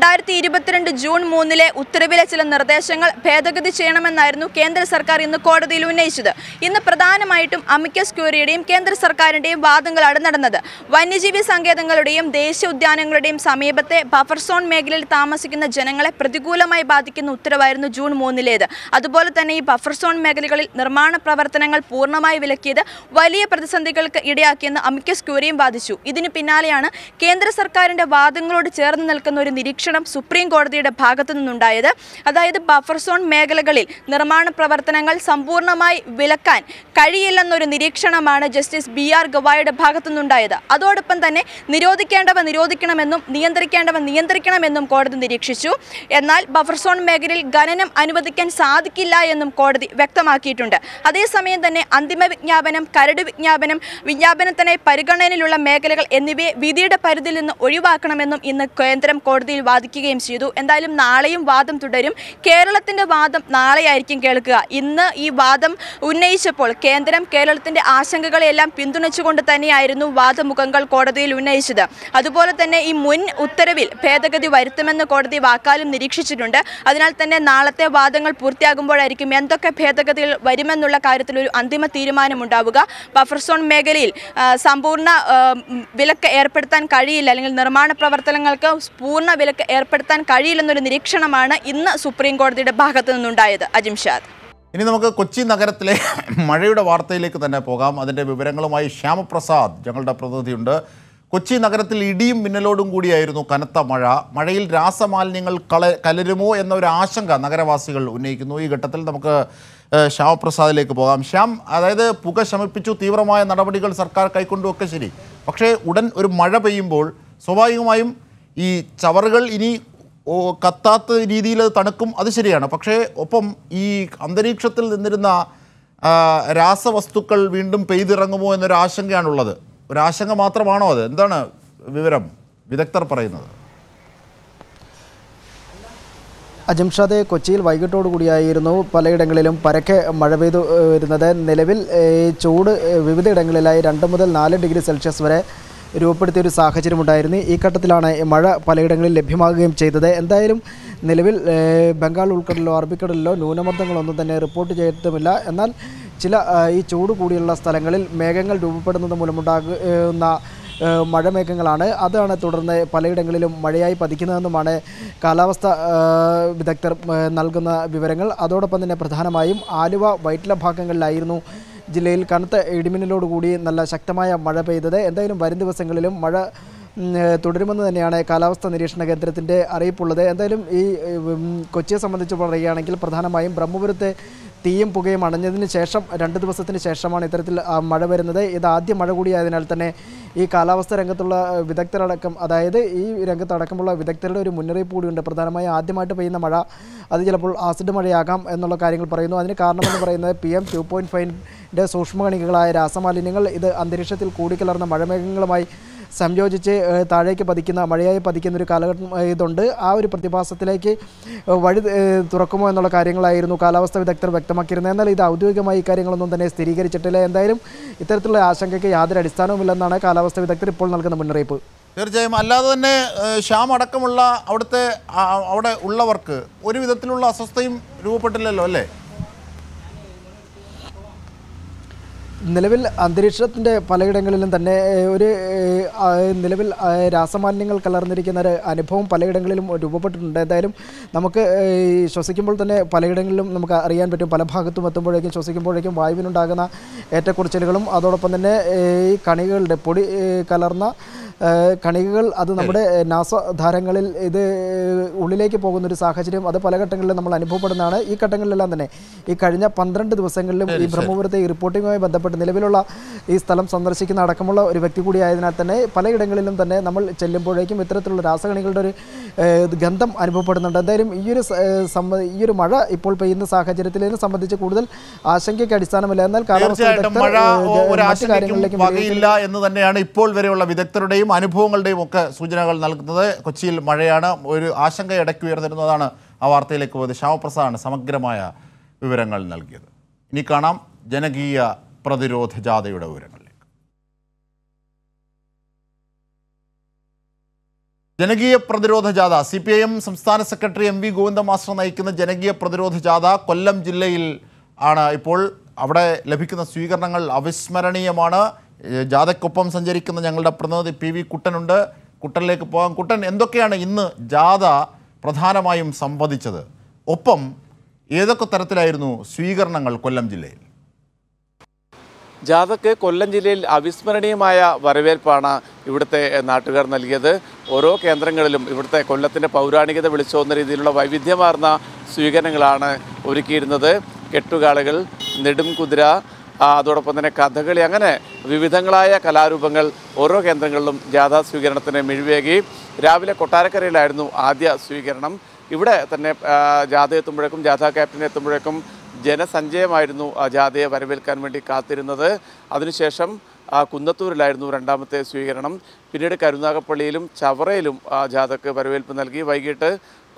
2022 ജൂൺ 3 ഉത്തരവിലെ ചില നിർദ്ദേശങ്ങൾ ഭേദഗതി ചെയ്യണമെന്നായിരുന്നു കേന്ദ്ര സർക്കാർ ഇന്ന് കോടതിയിൽ ഉന്നയിച്ചത്. ഇന്ന് പ്രധാനമായിട്ടും അമിക്കസ് ക്യൂറിയുടെയും കേന്ദ്ര സർക്കാരിന്റെയും വാദങ്ങളാണ് നടന്നത്. വന്യജീവി സങ്കേതങ്ങളുടെയും ദേശീയ ഉദ്യാനങ്ങളുടെയും സമീപത്തെ ബഫർ സോൺ മേഖലയിൽ താമസിക്കുന്ന ജനങ്ങളെ പ്രതികൂലമായി ബാധിക്കുന്ന ഉത്തരവായിരുന്നു ജൂൺ 3 അതുപോലെ തന്നെ ഈ ബഫർ സോൺ മേഖലകളിൽ നിർമ്മാണ പ്രവർത്തനങ്ങൾ പൂർണ്ണമായി വിലക്കിയത് വലിയ പ്രതിസന്ധികൾക്ക് ഇടയാക്കിയെന്ന് അമിക്കസ് ക്യൂറിയും വാദിച്ചു. ഇതിനു പിന്നാലെയാണ് കേന്ദ്ര സർക്കാരിന്റെ വാദങ്ങളോട് ചേർന്ന് നിൽക്കുന്ന ഒരു നിരീക്ഷണം സുപ്രീം കോടതിയുടെ ഭാഗത്തു നിന്നുണ്ടായത്. അതായത് ബഫർ സോൺ മേഖലകളിൽ നിർമ്മാണ പ്രവർത്തനങ്ങൾ സമ്പൂർണ്ണമായി വിലക്കാൻ കഴിയില്ലെന്നൊരു നിരീക്ഷണമാണ് ജസ്റ്റിസ് BR ഗവായിയുടെ ഭാഗത്തു നിന്നുണ്ടായത്. അതോടൊപ്പം തന്നെ നിരോധിക്കേണ്ടവ നിരോധിക്കണമെന്നും നിയന്ത്രിക്കേണ്ടവ നിയന്ത്രിക്കണമെന്നും കോടതി നിരീക്ഷിച്ചു. എന്നാൽ ബഫർ സോൺ മേഖലയിൽ ഖനനം അനുവദിക്കാൻ സാധിക്കില്ല എന്നും കോടതി വ്യക്തമാക്കിയിട്ടുണ്ട്. അതേസമയം തന്നെ അന്തിമ വിജ്ഞാപനം, കരട് വിജ്ഞാപനം, വിജ്ഞാപനത്തിനായി പരിഗണനയിലുള്ള മേഖലകൾ എന്നിവയെ വിധിയുടെ പരിധിയിൽ നിന്ന് ഒഴിവാക്കണമെന്നും ഇന്ന് കേന്ദ്രം കോടതിയിൽ വാദിക്കുകയും ചെയ്തു. എന്തായാലും നാളെയും വാദം തുടരും. കേരളത്തിന്റെ വാദം നാളെയായിരിക്കും കേൾക്കുക. ഇന്ന് ഈ വാദം ഉന്നയിച്ചപ്പോൾ കേന്ദ്രം കേരളത്തിന്റെ ആശങ്കകളെല്ലാം പിന്തുണച്ചുകൊണ്ട് തന്നെയായിരുന്നു വാദമുഖങ്ങൾ കോടതിയിൽ ഉന്നയിച്ചത്. അതുപോലെ തന്നെ ഈ മുൻ ഉത്തരവിൽ ഭേദഗതി വരുത്തുമെന്ന് കോടതി വാക്കാലും നിരീക്ഷിച്ചിട്ടുണ്ട്. അതിനാൽ തന്നെ നാളത്തെ വാദങ്ങൾ പൂർത്തിയാകുമ്പോഴായിരിക്കും എന്തൊക്കെ ഭേദഗതികൾ വരുമെന്നുള്ള കാര്യത്തിൽ ഒരു അന്തിമ തീരുമാനമുണ്ടാവുക. ബഫർ സോൺ മേഖലയിൽ സമ്പൂർണ്ണ വിലക്ക് ഏർപ്പെടുത്താൻ കഴിയില്ല, അല്ലെങ്കിൽ നിർമ്മാണ പ്രവർത്തനങ്ങൾക്ക് പൂർണ്ണ വിലക്ക് ഏർപ്പെടുത്താൻ കഴിയില്ലെന്നൊരു നിരീക്ഷണമാണ് ഇന്ന് സുപ്രീം കോടതിയുടെ ഭാഗത്തു നിന്നുണ്ടായത്. അജിംഷാദ്, ഇനി നമുക്ക് കൊച്ചി നഗരത്തിലെ മഴയുടെ വാർത്തയിലേക്ക് തന്നെ പോകാം. അതിൻ്റെ വിവരങ്ങളുമായി ശ്യാമപ്രസാദ് ഞങ്ങളുടെ പ്രതിനിധിയുണ്ട്. കൊച്ചി നഗരത്തിൽ ഇടിയും മിന്നലോടും കൂടിയായിരുന്നു കനത്ത മഴ. മഴയിൽ രാസമാലിന്യങ്ങൾ കലരുമോ എന്നൊരു ആശങ്ക നഗരവാസികൾ ഉന്നയിക്കുന്നു. ഈ ഘട്ടത്തിൽ നമുക്ക് ശ്യാമപ്രസാദിലേക്ക് പോകാം. ശ്യാം, അതായത് പുക ശമിപ്പിച്ചു, തീവ്രമായ നടപടികൾ സർക്കാർ കൈക്കൊണ്ടുമൊക്കെ ശരി, പക്ഷേ ഉടൻ ഒരു മഴ പെയ്യുമ്പോൾ സ്വാഭാവികമായും ഈ ചവറുകൾ ഇനി കത്താത്ത രീതിയിൽ തണുക്കും, അത് ശരിയാണ്. പക്ഷേ ഒപ്പം ഈ അന്തരീക്ഷത്തിൽ നിന്നിരുന്ന രാസവസ്തുക്കൾ വീണ്ടും പെയ്തിറങ്ങുമോ എന്നൊരു ആശങ്കയാണുള്ളത്. ഒരാശങ്ക മാത്രമാണോ അത്? എന്താണ് വിവരം വിദഗ്ധർ പറയുന്നത്? അജിംഷാദ്, കൊച്ചിയിൽ വൈകിട്ടോടുകൂടിയായിരുന്നു പലയിടങ്ങളിലും പരക്കെ മഴ പെയ്തു വരുന്നത്. നിലവിൽ ചൂട് വിവിധയിടങ്ങളിലായി 2 മുതൽ 4 ഡിഗ്രി സെൽഷ്യസ് വരെ രൂപപ്പെടുത്തിയൊരു സാഹചര്യമുണ്ടായിരുന്നു. ഈ ഘട്ടത്തിലാണ് മഴ പലയിടങ്ങളിൽ ലഭ്യമാകുകയും ചെയ്തത്. എന്തായാലും നിലവിൽ ബംഗാൾ ഉൾക്കടലിലോ അറബിക്കടലിലോ ന്യൂനമർദ്ദങ്ങളൊന്നും തന്നെ റിപ്പോർട്ട് ചെയ്തിട്ടുമില്ല. എന്നാൽ ചില ഈ ചൂട് കൂടിയുള്ള സ്ഥലങ്ങളിൽ മേഘങ്ങൾ രൂപപ്പെടുന്നത് മൂലമുണ്ടാകുന്ന മഴമേഘങ്ങളാണ്. അതാണ് തുടർന്ന് പലയിടങ്ങളിലും മഴയായി പതിക്കുന്നതെന്നുമാണ് കാലാവസ്ഥ വിദഗ്ധർ നൽകുന്ന വിവരങ്ങൾ. അതോടൊപ്പം തന്നെ പ്രധാനമായും ആലുവ, വൈറ്റില ഭാഗങ്ങളിലായിരുന്നു ജില്ലയിൽ കനത്ത ഇടിമിന്നലോടുകൂടി നല്ല ശക്തമായ മഴ പെയ്തത്. എന്തായാലും വരും ദിവസങ്ങളിലും മഴ തുടരുമെന്ന് തന്നെയാണ് കാലാവസ്ഥാ നിരീക്ഷണ കേന്ദ്രത്തിൻ്റെ അറിയിപ്പുള്ളത്. എന്തായാലും ഈ കൊച്ചിയെ സംബന്ധിച്ച് പറയുകയാണെങ്കിൽ പ്രധാനമായും ബ്രഹ്മപുരത്തെ തീയും പുകയും അണഞ്ഞതിന് ശേഷം 2 ദിവസത്തിന് ശേഷമാണ് ഇത്തരത്തിൽ മഴ വരുന്നത്. ഇത് ആദ്യ മഴ കൂടിയായതിനാൽ തന്നെ ഈ കാലാവസ്ഥ രംഗത്തുള്ള വിദഗ്ധരടക്കം, അതായത് ഈ രംഗത്തടക്കമുള്ള വിദഗ്ധരുടെ ഒരു മുന്നറിയിപ്പ് കൂടിയുണ്ട്. പ്രധാനമായും ആദ്യമായിട്ട് പെയ്യുന്ന മഴ അത് ചിലപ്പോൾ ആസിഡ് മഴയാകാം എന്നുള്ള കാര്യങ്ങൾ പറയുന്നു. അതിന് കാരണമെന്ന് പറയുന്നത് PM 2.5ൻ്റെ സൂക്ഷ്മകണികകളായ രാസമാലിന്യങ്ങൾ ഇത് അന്തരീക്ഷത്തിൽ കൂടിക്കലർന്ന മഴമേഘങ്ങളുമായി സംയോജിച്ച് താഴേക്ക് പതിക്കുന്ന, മഴയായി പതിക്കുന്ന ഒരു കാലഘട്ടം ഇതുണ്ട്. ആ ഒരു പ്രതിഭാസത്തിലേക്ക് വഴി തുറക്കുമോ എന്നുള്ള കാര്യങ്ങളായിരുന്നു കാലാവസ്ഥാ വിദഗ്ധർ വ്യക്തമാക്കിയിരുന്നത്. എന്നാൽ ഇത് ഔദ്യോഗികമായി ഇക്കാര്യങ്ങളൊന്നും തന്നെ സ്ഥിരീകരിച്ചിട്ടില്ല. എന്തായാലും ഇത്തരത്തിലുള്ള ആശങ്കയ്ക്ക് യാതൊരു അടിസ്ഥാനവുമില്ലെന്നാണ് കാലാവസ്ഥാ വിദഗ്ധർ ഇപ്പോൾ നൽകുന്ന മുന്നറിയിപ്പ്. തീർച്ചയായും. അല്ലാതെ തന്നെ ശ്യാം അടക്കമുള്ള അവിടെ ഉള്ളവർക്ക് ഒരു വിധത്തിലുള്ള അസ്വസ്ഥയും രൂപപ്പെട്ടില്ലല്ലോ അല്ലേ? നിലവിൽ അന്തരീക്ഷത്തിൻ്റെ പലയിടങ്ങളിലും തന്നെ ഒരു നിലവിൽ രാസമാലിന്യങ്ങൾ കലർന്നിരിക്കുന്ന ഒരു അനുഭവം പലയിടങ്ങളിലും രൂപപ്പെട്ടിട്ടുണ്ട്. എന്തായാലും നമുക്ക് ശ്വസിക്കുമ്പോൾ തന്നെ പലയിടങ്ങളിലും നമുക്ക് അറിയാൻ പറ്റും, പല ഭാഗത്തും എത്തുമ്പോഴേക്കും ശ്വസിക്കുമ്പോഴേക്കും വായുവിനുണ്ടാകുന്ന ഏറ്റക്കുറച്ചിലുകളും അതോടൊപ്പം തന്നെ ഈ കണികകളുടെ പൊടി കലർന്ന കണികകൾ അത് നമ്മുടെ നാസധാരങ്ങളിൽ ഇത് ഉള്ളിലേക്ക് പോകുന്നൊരു സാഹചര്യം അത് പല ഘട്ടങ്ങളിലും നമ്മൾ അനുഭവപ്പെടുന്നതാണ്. ഈ ഘട്ടങ്ങളിലെല്ലാം തന്നെ ഈ കഴിഞ്ഞ 12 ദിവസങ്ങളിലും ഈ ബ്രഹ്മപുരത്തെ ഈ റിപ്പോർട്ടിങ്ങുമായി ബന്ധപ്പെട്ട് നിലവിലുള്ള ഈ സ്ഥലം സന്ദർശിക്കുന്ന അടക്കമുള്ള ഒരു വ്യക്തി കൂടിയായതിനാൽ തന്നെ പലയിടങ്ങളിലും തന്നെ നമ്മൾ ചെല്ലുമ്പോഴേക്കും ഇത്തരത്തിലുള്ള രാസകണികളുടെ ഒരു ഗന്ധം അനുഭവപ്പെടുന്നുണ്ട്. എന്തായാലും ഈ ഒരു മഴ ഇപ്പോൾ പെയ്യുന്ന സാഹചര്യത്തിൽ ഇതിനെ സംബന്ധിച്ച് കൂടുതൽ ആശങ്കയ്ക്ക് അടിസ്ഥാനമില്ല. എന്നാൽ കാലാവസ്ഥ എന്ന് തന്നെയാണ് ഇപ്പോൾ വരെയുള്ള വിദഗ്ധരുടെയും അനുഭവങ്ങളുടെയും ഒക്കെ സൂചനകൾ നൽകുന്നത്. കൊച്ചിയിൽ മഴയാണ്, ഒരു ആശങ്ക ഇടയ്ക്ക് ഉയർന്നിരുന്നതാണ് ആ വാർത്തയിലേക്ക് പോയത്. ശ്യാമപ്രസാദാണ് സമഗ്രമായ വിവരങ്ങൾ നൽകിയത്. ഇനി കാണാം ജനകീയ പ്രതിരോധ ജാഥയുടെ വിവരങ്ങളിലേക്ക്. ജനകീയ പ്രതിരോധ ജാഥ CPIM സംസ്ഥാന സെക്രട്ടറി MV ഗോവിന്ദ മാസ്റ്റർ നയിക്കുന്ന ജനകീയ പ്രതിരോധ ജാഥ കൊല്ലം ജില്ലയിൽ ആണ്. ഇപ്പോൾ അവിടെ ലഭിക്കുന്ന സ്വീകരണങ്ങൾ അവിസ്മരണീയമാണ്. ജാഥയ്ക്കൊപ്പം സഞ്ചരിക്കുന്ന ഞങ്ങളുടെ പ്രതിനിധി PV കുട്ടനുണ്ട്. കുട്ടനിലേക്ക് പോകാം. കുട്ടൻ, എന്തൊക്കെയാണ് ഇന്ന് ജാഥ പ്രധാനമായും സംവദിച്ചത്? ഒപ്പം ഏതൊക്കെ തരത്തിലായിരുന്നു സ്വീകരണങ്ങൾ കൊല്ലം ജില്ലയിൽ? ജാഥയ്ക്ക് കൊല്ലം ജില്ലയിൽ അവിസ്മരണീയമായ വരവേൽപ്പാണ് ഇവിടുത്തെ നാട്ടുകാർ നൽകിയത്. ഓരോ കേന്ദ്രങ്ങളിലും ഇവിടുത്തെ കൊല്ലത്തിൻ്റെ പൗരാണികത വിളിച്ചോന്ന രീതിയിലുള്ള വൈവിധ്യമാർന്ന സ്വീകരണങ്ങളാണ് ഒരുക്കിയിരുന്നത്. കെട്ടുകാളുകൾ, നെടും കുതിര, അതോടൊപ്പം തന്നെ കഥകളി, അങ്ങനെ വിവിധങ്ങളായ കലാരൂപങ്ങൾ ഓരോ കേന്ദ്രങ്ങളിലും ജാഥാ സ്വീകരണത്തിന് മിഴിവേകി. രാവിലെ കൊട്ടാരക്കരയിലായിരുന്നു ആദ്യ സ്വീകരണം. ഇവിടെ തന്നെ ജാഥ എത്തുമ്പോഴേക്കും, ജാഥാ ക്യാപ്റ്റൻ എത്തുമ്പോഴേക്കും ജനസഞ്ചയമായിരുന്നു ജാഥയെ വരവേൽക്കാൻ വേണ്ടി കാത്തിരുന്നത്. അതിനുശേഷം കുന്നത്തൂരിലായിരുന്നു രണ്ടാമത്തെ സ്വീകരണം. പിന്നീട് കരുനാഗപ്പള്ളിയിലും ചവറയിലും ജാഥയ്ക്ക് വരവേൽപ്പ് നൽകി. വൈകിട്ട്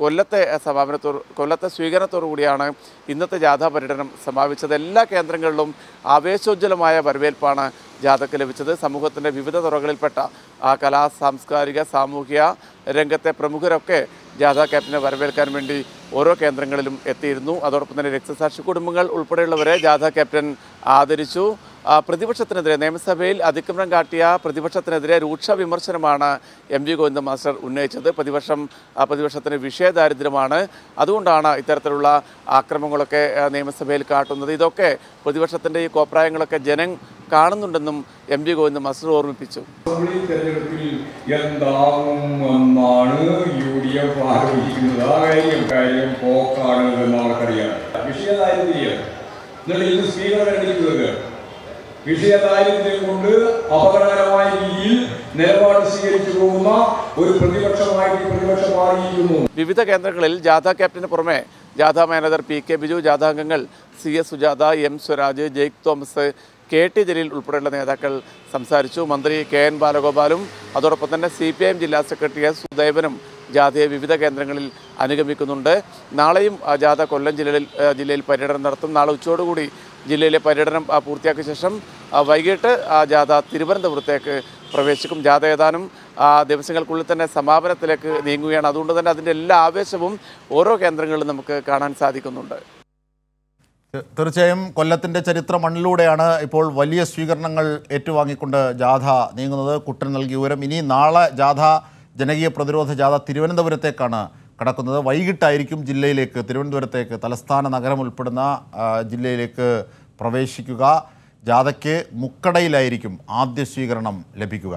കൊല്ലത്തെ സ്വീകരണത്തോടു കൂടിയാണ് ഇന്നത്തെ ജാഥാ പര്യടനം സമാപിച്ചത്. എല്ലാ കേന്ദ്രങ്ങളിലും ആവേശോജ്വലമായ വരവേൽപ്പാണ് ജാഥയ്ക്ക് ലഭിച്ചത്. സമൂഹത്തിൻ്റെ വിവിധ തുറകളിൽപ്പെട്ട കലാ, സാംസ്കാരിക, സാമൂഹിക രംഗത്തെ പ്രമുഖരൊക്കെ ജാഥാ ക്യാപ്റ്റനെ വരവേൽക്കാൻ വേണ്ടി ഓരോ കേന്ദ്രങ്ങളിലും എത്തിയിരുന്നു. അതോടൊപ്പം തന്നെ രക്തസാക്ഷി കുടുംബങ്ങൾ ഉൾപ്പെടെയുള്ളവരെ ജാഥാ ക്യാപ്റ്റൻ ആദരിച്ചു. പ്രതിപക്ഷത്തിനെതിരെ, നിയമസഭയിൽ അതിക്രമം കാട്ടിയ പ്രതിപക്ഷത്തിനെതിരെ രൂക്ഷ വിമർശനമാണ് MV ഗോവിന്ദ മാസ്റ്റർ ഉന്നയിച്ചത്. പ്രതിപക്ഷത്തിന് വിഷയദാരിദ്ര്യമാണ്, അതുകൊണ്ടാണ് ഇത്തരത്തിലുള്ള ആക്രമണങ്ങളൊക്കെ നിയമസഭയിൽ കാട്ടുന്നത്. ഇതൊക്കെ പ്രതിപക്ഷത്തിൻ്റെ ഈ കോപ്രായങ്ങളൊക്കെ ജനം കാണുന്നുണ്ടെന്നും MV ഗോവിന്ദ മാസ്റ്റർ ഓർമ്മിപ്പിച്ചു. തെരഞ്ഞെടുപ്പിൽ എന്താകുമെന്നാണ് UDF ആലോചിക്കുന്നത്. ആ കാര്യം പോക്കാണ് എന്ന് അവർക്കറിയാം. വിഷയദാരിദ്ര്യം എന്നിട്ട് ഇന്ന് സ്പീക്കർ കണ്ടിരിക്കുന്നത് വിഷയദാരിദ്ര്യം കൊണ്ട് അപകടകരമായ രീതിയിൽ നിലപാട് സ്വീകരിച്ചു പോകുന്ന ഒരു പ്രതിപക്ഷം മാറിയിരിക്കുന്നു. വിവിധ കേന്ദ്രങ്ങളിൽ ജാഥാ ക്യാപ്റ്റന് പുറമെ ജാഥാ മാനേജർ PK ബിജു, ജാഥാംഗങ്ങൾ CS Sujatha, M Swaraj, Jaick Thomas, KT Jaleel ഉൾപ്പെടെയുള്ള നേതാക്കൾ സംസാരിച്ചു. മന്ത്രി KN ബാലഗോപാലും അതോടൊപ്പം തന്നെ CPIM ജില്ലാ സെക്രട്ടറി S സുദൈവനും ജാഥയെ വിവിധ കേന്ദ്രങ്ങളിൽ അനുഗമിക്കുന്നുണ്ട്. നാളെയും ജാഥ കൊല്ലം ജില്ലയിൽ പര്യടനം നടത്തും. നാളെ ഉച്ചയോടുകൂടി ജില്ലയിലെ പര്യടനം പൂർത്തിയാക്കിയ ശേഷം വൈകിട്ട് ജാഥ തിരുവനന്തപുരത്തേക്ക് പ്രവേശിക്കും. ജാഥ ഏതാനും ദിവസങ്ങൾക്കുള്ളിൽ തന്നെ സമാപനത്തിലേക്ക് നീങ്ങുകയാണ്. അതുകൊണ്ട് തന്നെ അതിൻ്റെ എല്ലാ ആവേശവും ഓരോ കേന്ദ്രങ്ങളിലും നമുക്ക് കാണാൻ സാധിക്കുന്നുണ്ട്. തീർച്ചയായും കൊല്ലത്തിൻ്റെ ചരിത്ര മണ്ണിലൂടെയാണ് ഇപ്പോൾ വലിയ സ്വീകരണങ്ങൾ ഏറ്റുവാങ്ങിക്കൊണ്ട് ജാഥ നീങ്ങുന്നത്. കുട്ടൻ നൽകിയ വിവരം. ഇനി നാളെ ജനകീയ പ്രതിരോധ ജാഥ തിരുവനന്തപുരത്തേക്കാണ് കടക്കുന്നത്. വൈകിട്ടായിരിക്കും തിരുവനന്തപുരത്തേക്ക്, തലസ്ഥാന നഗരം ഉൾപ്പെടുന്ന ജില്ലയിലേക്ക് പ്രവേശിക്കുക. ജാഥയ്ക്ക് മുക്കടയിലായിരിക്കും ആദ്യ സ്വീകരണം ലഭിക്കുക.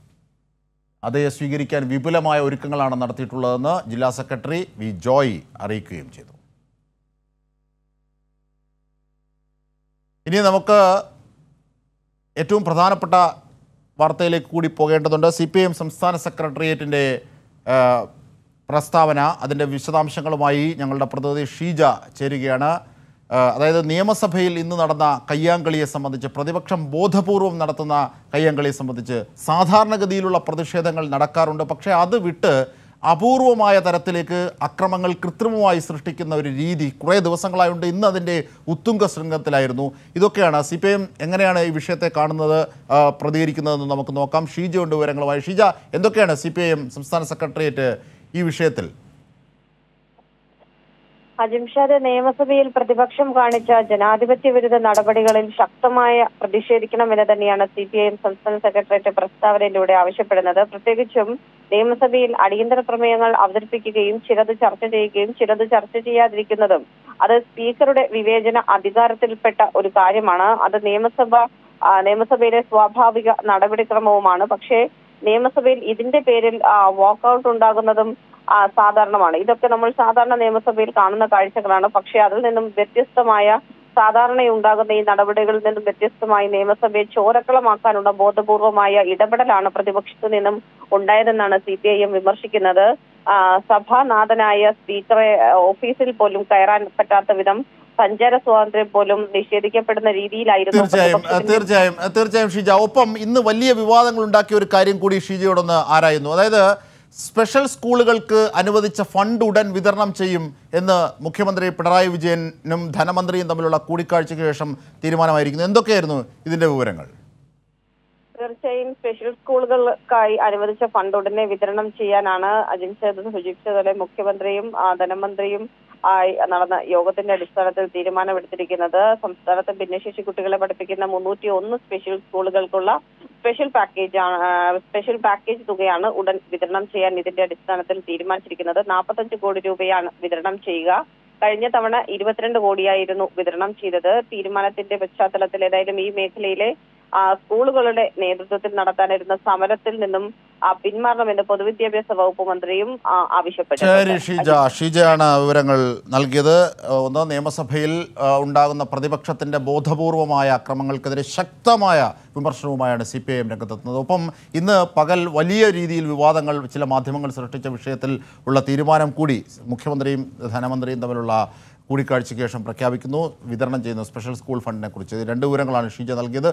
അതേ സ്വീകരിക്കാൻ വിപുലമായ ഒരുക്കങ്ങളാണ് നടത്തിയിട്ടുള്ളതെന്ന് ജില്ലാ സെക്രട്ടറി വി ജോയ് അറിയിക്കുകയും ചെയ്തു. ഇനി നമുക്ക് ഏറ്റവും പ്രധാനപ്പെട്ട വാർത്തയിലേക്ക് കൂടി പോകേണ്ടതുണ്ട്. CPIM സംസ്ഥാന സെക്രട്ടേറിയറ്റിൻ്റെ പ്രസ്താവന, അതിൻ്റെ വിശദാംശങ്ങളുമായി ഞങ്ങളുടെ പ്രതിനിധി ഷീജ ചേരുകയാണ്. അതായത് നിയമസഭയിൽ ഇന്ന് നടന്ന കയ്യാങ്കളിയെ സംബന്ധിച്ച്, പ്രതിപക്ഷം ബോധപൂർവം നടത്തുന്ന കയ്യാങ്കളിയെ സംബന്ധിച്ച് സാധാരണഗതിയിലുള്ള പ്രതിഷേധങ്ങൾ നടക്കാറുണ്ട്. പക്ഷേ അത് വിട്ട് അപൂർവമായ തരത്തിലേക്ക് അക്രമങ്ങൾ കൃത്രിമമായി സൃഷ്ടിക്കുന്ന ഒരു രീതി കുറേ ദിവസങ്ങളായുണ്ട്. ഇന്ന് അതിൻ്റെ ഉത്തുംഗ ശൃംഗത്തിലായിരുന്നു. ഇതൊക്കെയാണ് CPIM എങ്ങനെയാണ് ഈ വിഷയത്തെ കാണുന്നത്, പ്രതികരിക്കുന്നതെന്ന് നമുക്ക് നോക്കാം. ഷീജയുണ്ട് വിവരങ്ങളുമായി. ഷീജ, എന്തൊക്കെയാണ് CPIM സംസ്ഥാന സെക്രട്ടേറിയറ്റ് ഈ വിഷയത്തിൽ? അജിംഷാദ്, നിയമസഭയിൽ പ്രതിപക്ഷം കാണിച്ച ജനാധിപത്യ വിരുദ്ധ നടപടികളിൽ ശക്തമായ പ്രതിഷേധിക്കണമെന്ന് തന്നെയാണ് CPIM സംസ്ഥാന സെക്രട്ടേറിയറ്റ് പ്രസ്താവനയിലൂടെ ആവശ്യപ്പെടുന്നത്. പ്രത്യേകിച്ചും നിയമസഭയിൽ അടിയന്തര പ്രമേയങ്ങൾ അവതരിപ്പിക്കുകയും ചിലത് ചർച്ച ചെയ്യുകയും ചിലത് ചർച്ച ചെയ്യാതിരിക്കുന്നതും അത് സ്പീക്കറുടെ വിവേചന അധികാരത്തിൽപ്പെട്ട ഒരു കാര്യമാണ്. അത് നിയമസഭയിലെ സ്വാഭാവിക നടപടിക്രമവുമാണ്. പക്ഷേ നിയമസഭയിൽ ഇതിന്റെ പേരിൽ വാക്കൌട്ട് ഉണ്ടാകുന്നതും സാധാരണമാണ്. ഇതൊക്കെ നമ്മൾ സാധാരണ നിയമസഭയിൽ കാണുന്ന കാഴ്ചകളാണ്. പക്ഷേ അതിൽ നിന്നും വ്യത്യസ്തമായ, സാധാരണയുണ്ടാകുന്ന ഈ നടപടികളിൽ നിന്നും വ്യത്യസ്തമായി നിയമസഭയെ ചോരക്കളമാക്കാനുള്ള ബോധപൂർവമായ ഇടപെടലാണ് പ്രതിപക്ഷത്തു നിന്നും ഉണ്ടായതെന്നാണ് CPIM വിമർശിക്കുന്നത്. സഭാനാഥനായ സ്പീക്കറെ ഓഫീസിൽ പോലും കയറാൻ പറ്റാത്ത വിധം സഞ്ചാര സ്വാതന്ത്ര്യം പോലും നിഷേധിക്കപ്പെടുന്ന രീതിയിലായിരുന്നു. തീർച്ചയായും ഷീജ. ഒപ്പം ഇന്ന് വലിയ വിവാദങ്ങൾ ഉണ്ടാക്കിയ ഒരു കാര്യം കൂടി ഷീജയോടൊന്ന് ആരായുന്നു. അതായത് സ്പെഷ്യൽ സ്കൂളുകൾക്ക് അനുവദിച്ച ഫണ്ട് ഉടൻ വിതരണം ചെയ്യും എന്ന് മുഖ്യമന്ത്രി പിണറായി വിജയനും ധനമന്ത്രിയും തമ്മിലുള്ള കൂടിക്കാഴ്ചയ്ക്ക് ശേഷം തീരുമാനമായിരിക്കുന്നു. എന്തൊക്കെയായിരുന്നു ഇതിന്റെ വിവരങ്ങൾ? തീർച്ചയായും സ്പെഷ്യൽ സ്കൂളുകൾക്കായി അനുവദിച്ച ഫണ്ട് ഉടനെ വിതരണം ചെയ്യാനാണ് അജിംഷാദ് സൂചിപ്പിച്ചതുപോലെ മുഖ്യമന്ത്രിയും ധനമന്ത്രിയും ആയി നടന്ന യോഗത്തിന്റെ അടിസ്ഥാനത്തിൽ തീരുമാനമെടുത്തിരിക്കുന്നത്. സംസ്ഥാനത്ത് ഭിന്നശേഷി കുട്ടികളെ പഠിപ്പിക്കുന്ന 301 സ്പെഷ്യൽ സ്കൂളുകൾക്കുള്ള സ്പെഷ്യൽ പാക്കേജ് തുകയാണ് ഉടൻ വിതരണം ചെയ്യാൻ ഇതിന്റെ അടിസ്ഥാനത്തിൽ തീരുമാനിച്ചിരിക്കുന്നത്. 45 കോടി രൂപയാണ് വിതരണം ചെയ്യുക. കഴിഞ്ഞ തവണ 22 കോടിയായിരുന്നു വിതരണം ചെയ്തത്. തീരുമാനത്തിന്റെ പശ്ചാത്തലത്തിൽ ഏതായാലും ഈ മേഖലയിലെ സ്കൂളുകളുടെ നേതൃത്വത്തിൽ നടത്താനിരുന്ന സമരത്തിൽ നിന്നും പിന്മാറണമെന്ന് പൊതുവിദ്യാഭ്യാസ വകുപ്പ് മന്ത്രിയും ആവശ്യപ്പെട്ടു. ഷീജയാണ് വിവരങ്ങൾ നൽകിയത്. ഒന്ന്, നിയമസഭയിൽ ഉണ്ടാകുന്ന പ്രതിപക്ഷത്തിന്റെ ബോധപൂർവമായ അക്രമങ്ങൾക്കെതിരെ ശക്തമായ വിമർശനവുമായാണ് CPIM രംഗത്തെത്തുന്നത്. ഒപ്പം ഇന്ന് പകൽ വലിയ രീതിയിൽ വിവാദങ്ങൾ ചില മാധ്യമങ്ങൾ സൃഷ്ടിച്ച വിഷയത്തിൽ ഉള്ള തീരുമാനം കൂടി മുഖ്യമന്ത്രിയും ധനമന്ത്രിയും തമ്മിലുള്ള കൂടിക്കാഴ്ചയ്ക്ക് ശേഷം പ്രഖ്യാപിക്കുന്നു. വിതരണം ചെയ്യുന്ന സ്പെഷ്യൽ സ്കൂൾ ഫണ്ടിനെ കുറിച്ച് 2 വിവരങ്ങളാണ് ഷീജ നൽകിയത്.